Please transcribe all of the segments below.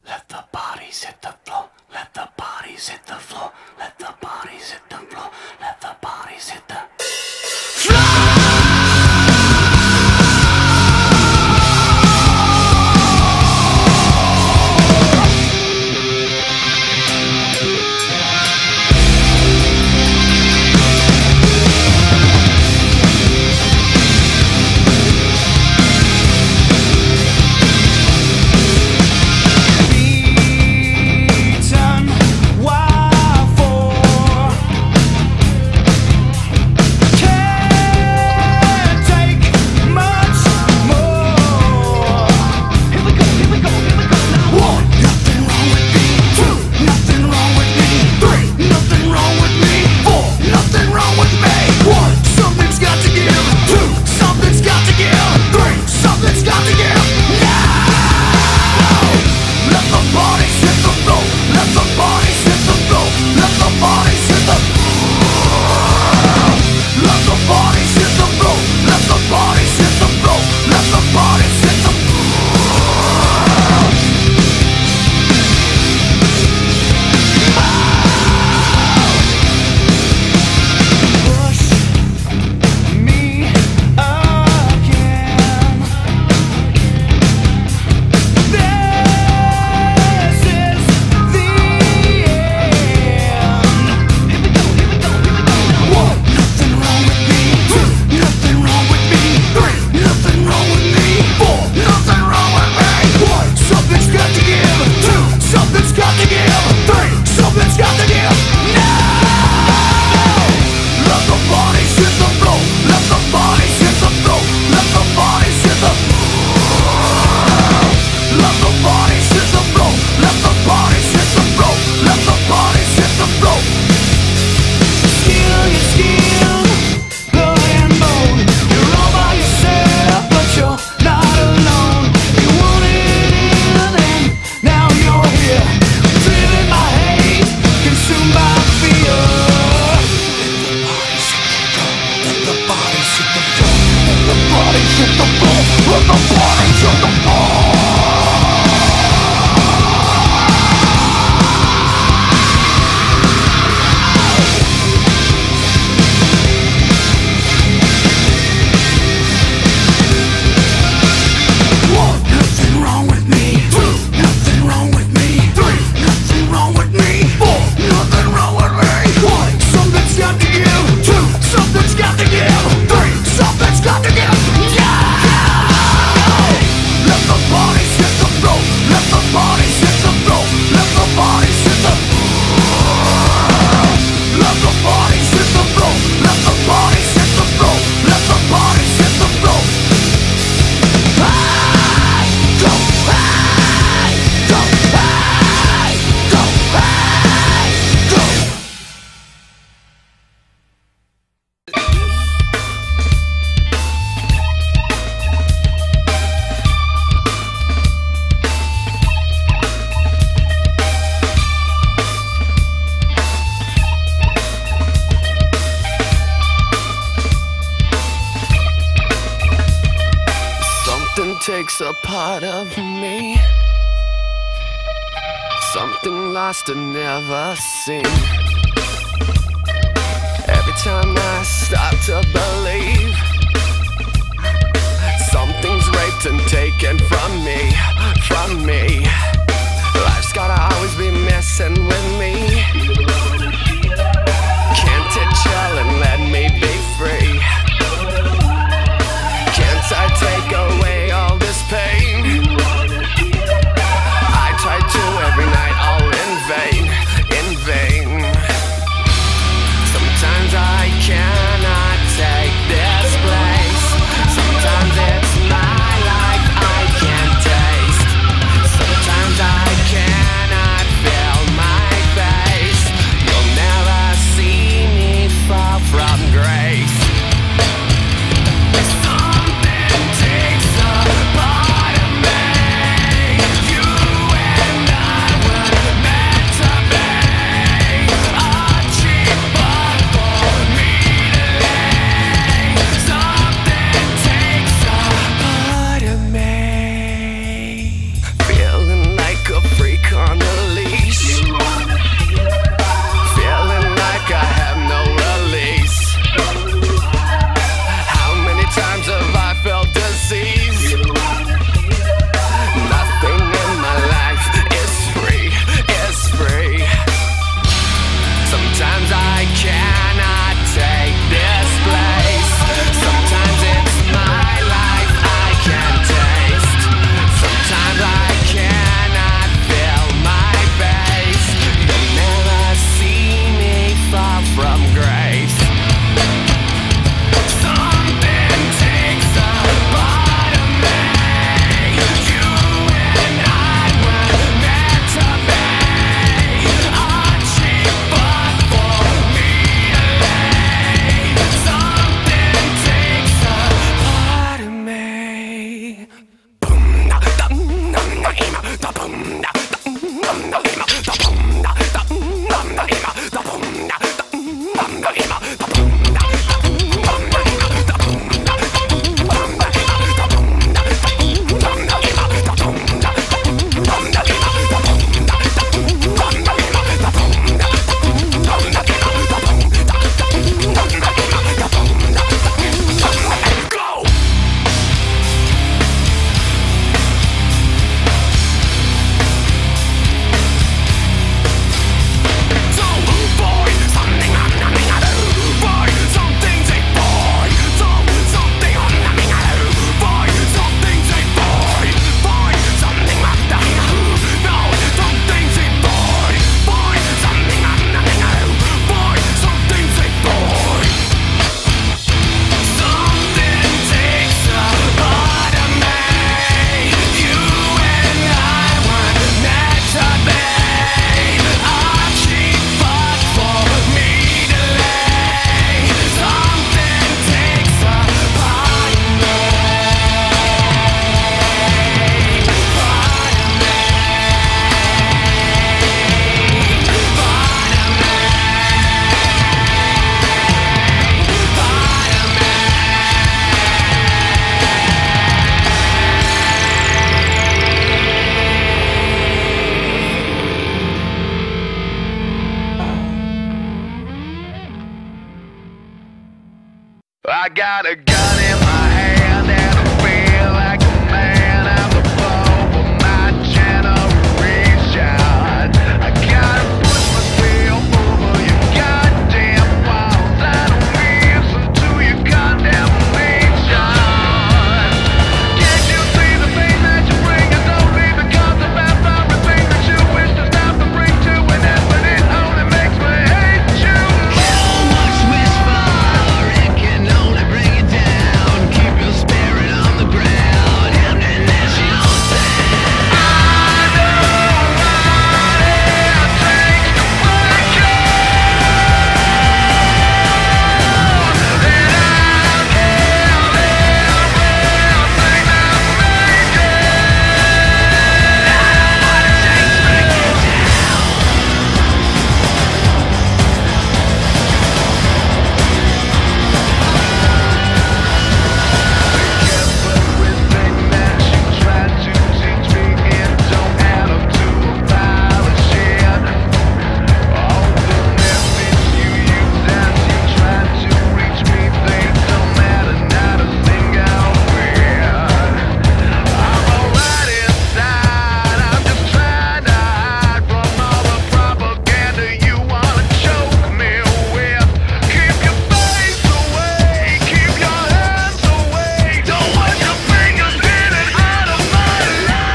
Let the bodies hit the floor. Let the bodies hit the floor. Let the bodies hit the floor. Let the bodies hit the floor. Takes a part of me, something lost and never seen. Every time I start to believe, something's raped and taken from me, from me. Life's gotta always be messing with me. Can't it chill and let me be free? Can't I take away all this pain? I try to every night, all in vain, in vain. Sometimes I cannot take this. got a gun in my hand and I feel like a man. I'm the foe of my generation. I gotta push myself over your goddamn walls. I don't listen to your condemnation. Can't you see the pain that you bring? It's only because of everything that you wish to stop and bring to an end, but it only makes me hate you more. How much wish for? It can only bring you down. Keep your spirit on the ground. Ammunition sound. I know what it takes to break you, and I'll kill everything that made you. Everything that you tried to teach me, it don't add up to a pile of shit. All the methods you use as you try to reach me, they don't matter, not a single bit. I'm alright inside, I'm just trying to hide from all the propaganda you wanna choke me with. Keep your face away, keep your hands away. Don't want your fingers getting out of my life.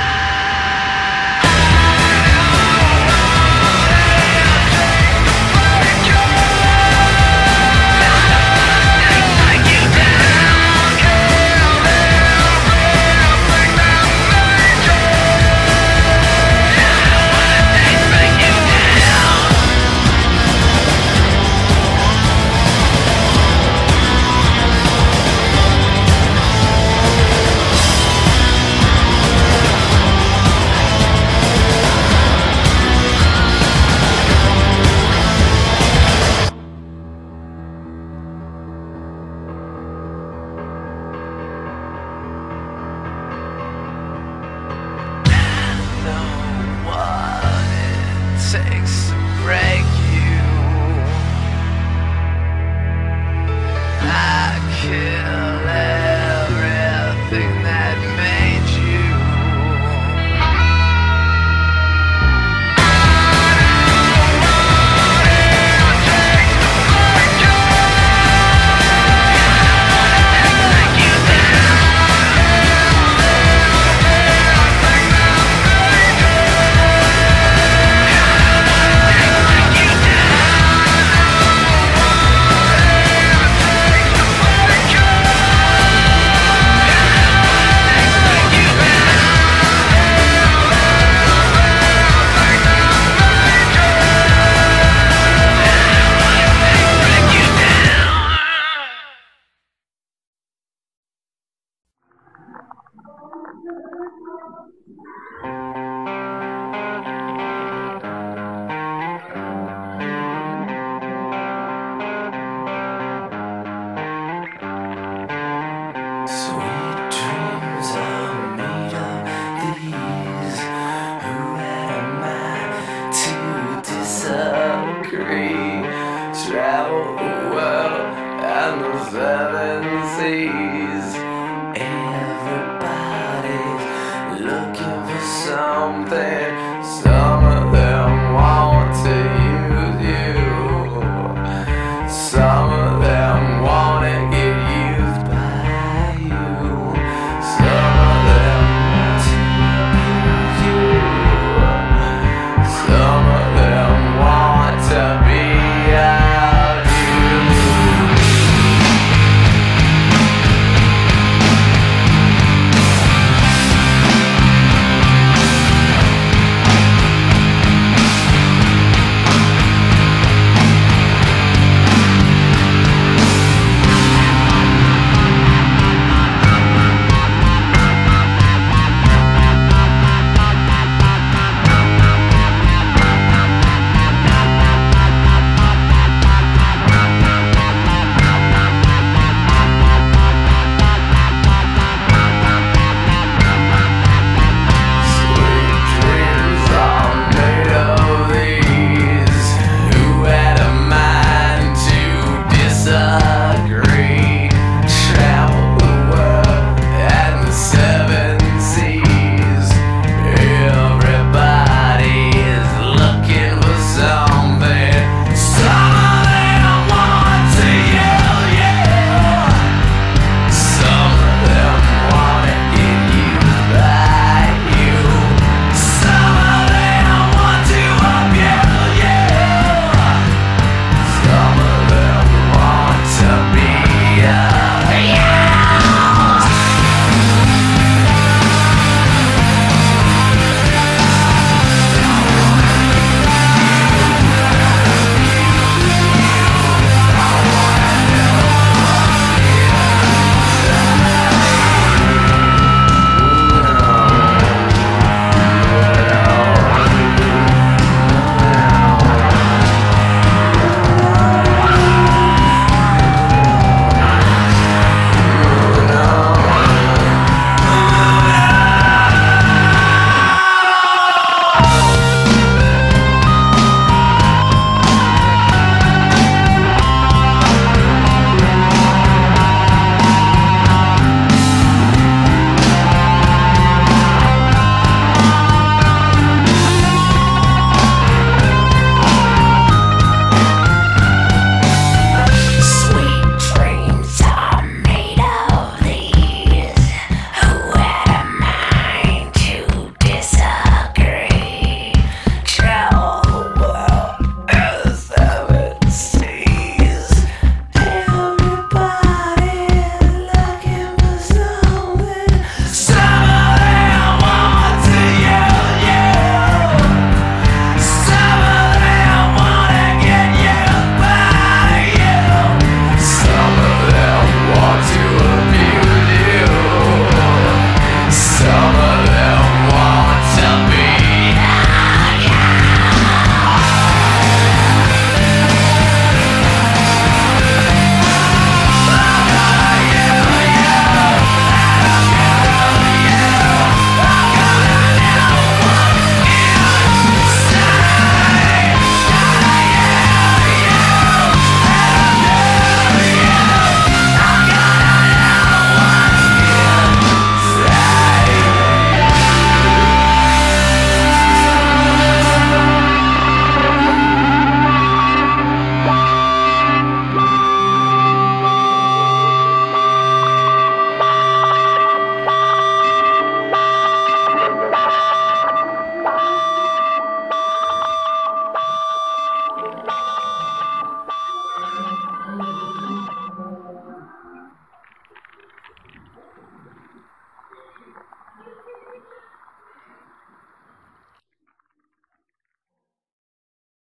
Takes to break you. I kill everything that made you. Sweet dreams are made of these. Who am I to disagree? Travel the world and the seven seas.